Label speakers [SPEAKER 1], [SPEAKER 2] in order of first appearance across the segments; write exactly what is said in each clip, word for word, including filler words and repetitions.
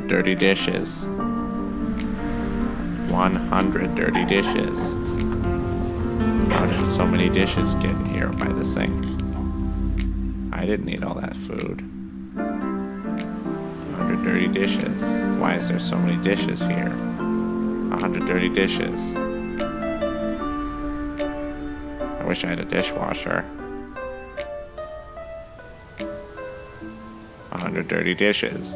[SPEAKER 1] hundred dirty dishes. one hundred dirty dishes. How did so many dishes get here by the sink? I didn't eat all that food. one hundred dirty dishes. Why is there so many dishes here? one hundred dirty dishes. I wish I had a dishwasher. one hundred dirty dishes.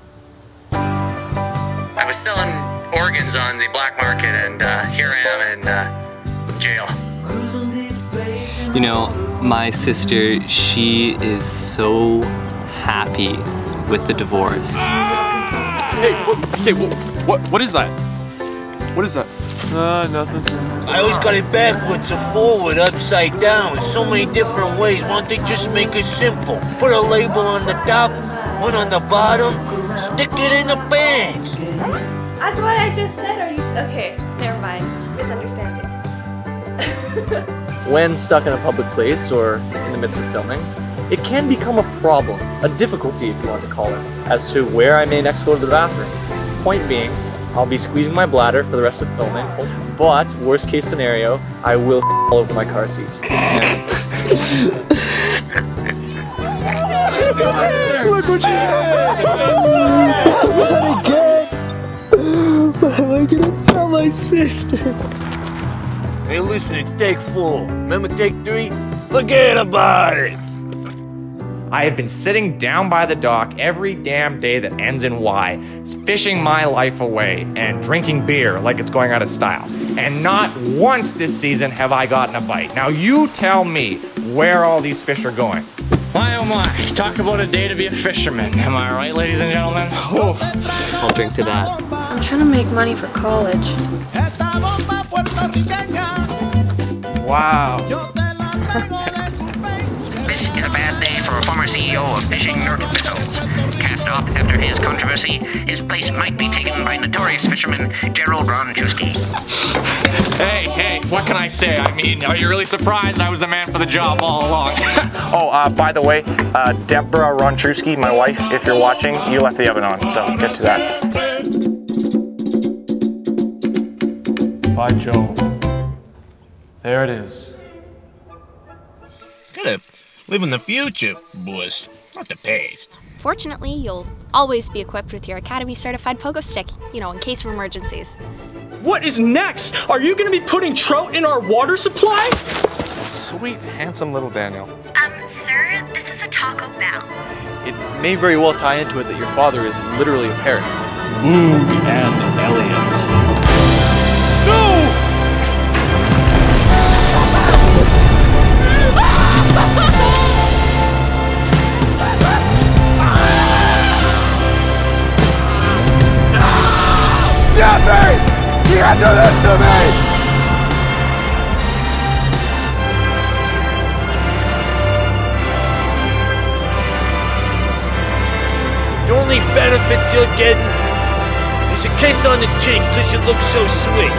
[SPEAKER 2] I was selling organs on the black market, and uh, here I am in uh, jail.
[SPEAKER 3] You know, my sister, she is so happy with the divorce.
[SPEAKER 4] Hey, what, hey, what, what, what is that? What is that? Uh, nothing.
[SPEAKER 5] I always got it backwards or forward, upside down, so many different ways. Why don't they just make it simple? Put a label on the top, one on the bottom, stick it in the pants.
[SPEAKER 6] That's what I just said. Are you okay? Never mind. Misunderstanding.
[SPEAKER 3] When stuck in a public place or in the midst of filming, it can become a problem, a difficulty if you want to call it, as to where I may next go to the bathroom. Point being, I'll be squeezing my bladder for the rest of filming, but worst case scenario, I will all over my car seat.
[SPEAKER 4] Look what you did!
[SPEAKER 3] What am I gonna tell my sister?
[SPEAKER 5] Hey, listen, take four. Remember take three? Forget about it!
[SPEAKER 7] I have been sitting down by the dock every damn day that ends in Y, fishing my life away and drinking beer like it's going out of style. And not once this season have I gotten a bite. Now you tell me where all these fish are going.
[SPEAKER 2] My oh my, talk about a day to be a fisherman. Am I right, ladies and gentlemen? Oh.
[SPEAKER 3] I'll drink to that.
[SPEAKER 6] I'm trying to make money for college.
[SPEAKER 7] Wow.
[SPEAKER 2] This is a bad day for a former C E O of Fishing North Missiles. Cast off after his controversy, his place might be taken by notorious fisherman Gerald Ronchewski.
[SPEAKER 7] Hey, hey, what can I say? I mean, are you really surprised I was the man for the job all along? Oh, uh, by the way, uh, Deborah Ronchewski, my wife, if you're watching, you left the oven on, so get to that.
[SPEAKER 4] By Jove. There it is.
[SPEAKER 5] Gotta live in the future, boys, not the past.
[SPEAKER 8] Fortunately, you'll always be equipped with your Academy certified pogo stick, you know, in case of emergencies.
[SPEAKER 9] What is next? Are you gonna be putting trout in our water supply?
[SPEAKER 1] Sweet, handsome little Daniel.
[SPEAKER 8] Um, sir, this is a Taco Bell.
[SPEAKER 4] It may very well tie into it that your father is literally a parrot.
[SPEAKER 9] Boog and Elliot.
[SPEAKER 4] Jeffers! You can't do this to me!
[SPEAKER 5] The only benefits you're getting is a kiss on the cheek because you look so sweet.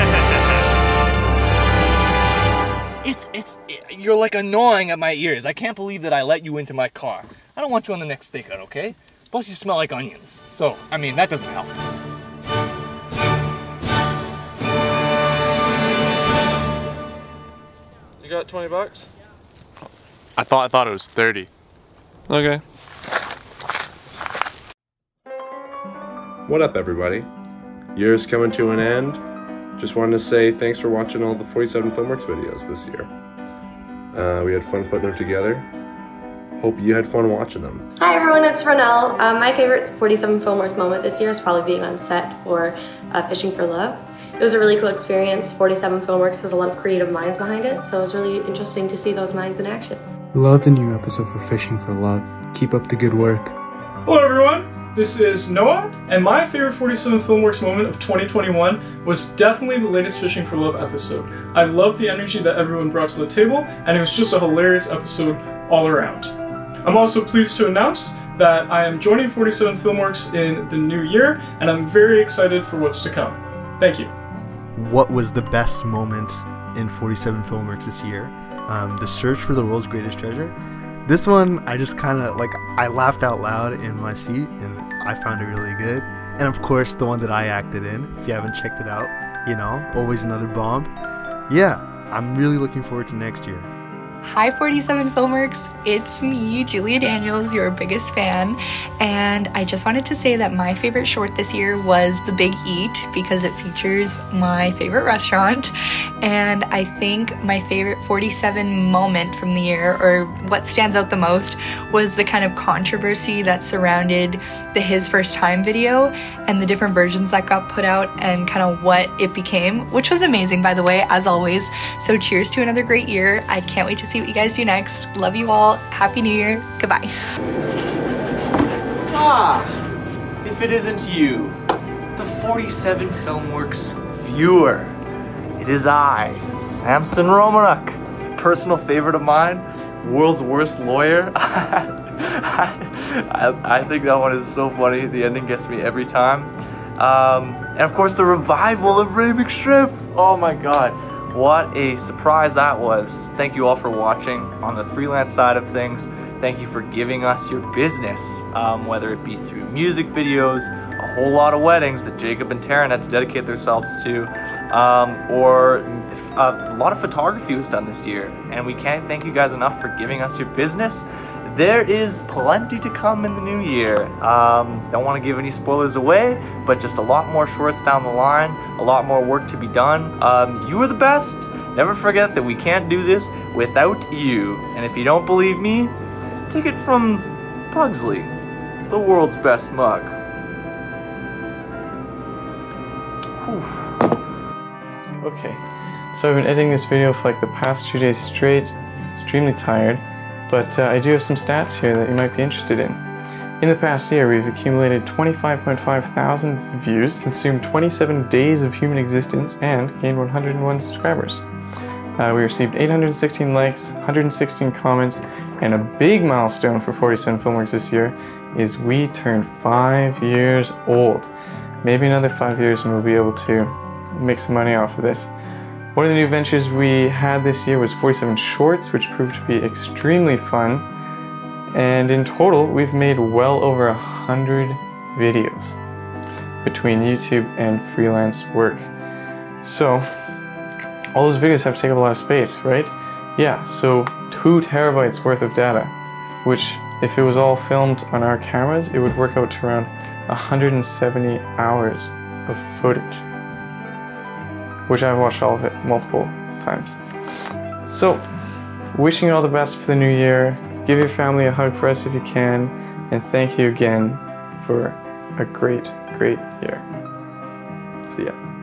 [SPEAKER 9] It's, it's, it, you're like annoying at my ears. I can't believe that I let you into my car. I don't want you on the next stakeout, okay? Plus you smell like onions. So, I mean, that doesn't help.
[SPEAKER 4] You got twenty bucks?
[SPEAKER 1] I thought I thought it was thirty.
[SPEAKER 4] Okay.
[SPEAKER 10] What up, everybody? Year's coming to an end. Just wanted to say thanks for watching all the forty-seven Filmworks videos this year. Uh, we had fun putting them together. Hope you had fun watching them.
[SPEAKER 6] Hi everyone, it's Ronelle. Um, my favorite forty-seven Filmworks moment this year is probably being on set for uh, Fishing for Love. It was a really cool experience. forty-seven Filmworks has a lot of creative minds behind it, so it was really interesting to see those minds in action.
[SPEAKER 11] Love the new episode for Fishing for Love. Keep up the good work.
[SPEAKER 9] Hello everyone, this is Noah, and my favorite forty-seven Filmworks moment of twenty twenty-one was definitely the latest Fishing for Love episode. I loved the energy that everyone brought to the table, and it was just a hilarious episode all around. I'm also pleased to announce that I am joining forty-seven Filmworks in the new year, and I'm very excited for what's to come. Thank you.
[SPEAKER 12] What was the best moment in forty-seven Filmworks this year? Um, the search for the world's greatest treasure. This one, I just kind of, like, I laughed out loud in my seat, and I found it really good. And of course, the one that I acted in. If you haven't checked it out, you know, always another bomb. Yeah, I'm really looking forward to next year.
[SPEAKER 13] Hi forty-seven Filmworks, it's me, Julia Daniels, your biggest fan, and I just wanted to say that my favorite short this year was The Big Eat because it features my favorite restaurant, and I think my favorite forty-seven moment from the year, or what stands out the most, was the kind of controversy that surrounded the His First Time video and the different versions that got put out and kind of what it became, which was amazing, by the way, as always. So cheers to another great year. I can't wait to see what you guys do next. Love you all. Happy New Year. Goodbye.
[SPEAKER 3] Ah, if it isn't you, the forty-seven Filmworks viewer. It is I, Samson Romanuk, personal favorite of mine, world's worst lawyer. I, I think that one is so funny. The ending gets me every time. Um, and of course the revival of Ray McStriff. Oh my god. What a surprise that was. Thank you all for watching on the freelance side of things. Thank you for giving us your business, um, whether it be through music videos, a whole lot of weddings that Jacob and Taryn had to dedicate themselves to, um, or a lot of photography was done this year. And we can't thank you guys enough for giving us your business. There is plenty to come in the new year. Um, don't want to give any spoilers away, but just a lot more shorts down the line, a lot more work to be done. Um, you are the best. Never forget that we can't do this without you. And if you don't believe me, take it from Pugsley, the world's best mug.
[SPEAKER 9] Whew. Okay, so I've been editing this video for like the past two days straight, extremely tired. But uh, I do have some stats here that you might be interested in. In the past year, we've accumulated twenty-five point five thousand views, consumed twenty-seven days of human existence, and gained one hundred one subscribers. Uh, we received eight hundred sixteen likes, one hundred sixteen comments, and a big milestone for forty-seven Filmworks this year is we turned five years old. Maybe another five years and we'll be able to make some money off of this. One of the new ventures we had this year was forty-seven Shorts, which proved to be extremely fun. And in total, we've made well over a hundred videos between YouTube and freelance work. So, all those videos have to take up a lot of space, right? Yeah, so two terabytes worth of data, which if it was all filmed on our cameras, it would work out to around one hundred seventy hours of footage, which I've watched all of it multiple times. So, wishing you all the best for the new year. Give your family a hug for us if you can, and thank you again for a great, great year. See ya.